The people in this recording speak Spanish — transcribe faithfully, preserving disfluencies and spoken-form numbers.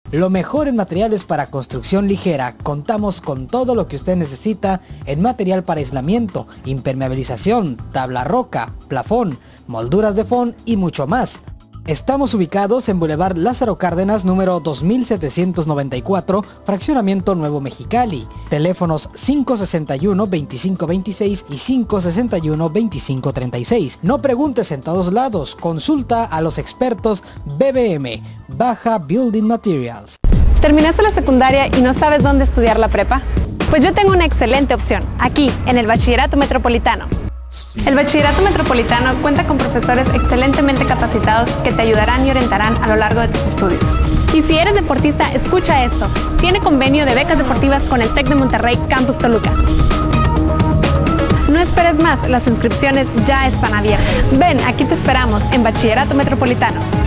Lo mejor en materiales para construcción ligera. Contamos con todo lo que usted necesita en material para aislamiento, impermeabilización, tabla roca, plafón, molduras de fond y mucho más. Estamos ubicados en Boulevard Lázaro Cárdenas, número dos mil setecientos noventa y cuatro, Fraccionamiento Nuevo Mexicali. Teléfonos cinco sesenta y uno, veinticinco veintiséis y cinco sesenta y uno, veinticinco treinta y seis. No preguntes en todos lados, consulta a los expertos B B M, Baja Building Materials. ¿Terminaste la secundaria y no sabes dónde estudiar la prepa? Pues yo tengo una excelente opción, aquí, en el Bachillerato Metropolitano. El Bachillerato Metropolitano cuenta con profesores excelentemente capacitados que te ayudarán y orientarán a lo largo de tus estudios. Y si eres deportista, escucha esto. Tiene convenio de becas deportivas con el TEC de Monterrey Campus Toluca. No esperes más, las inscripciones ya están abiertas. Ven, aquí te esperamos en Bachillerato Metropolitano.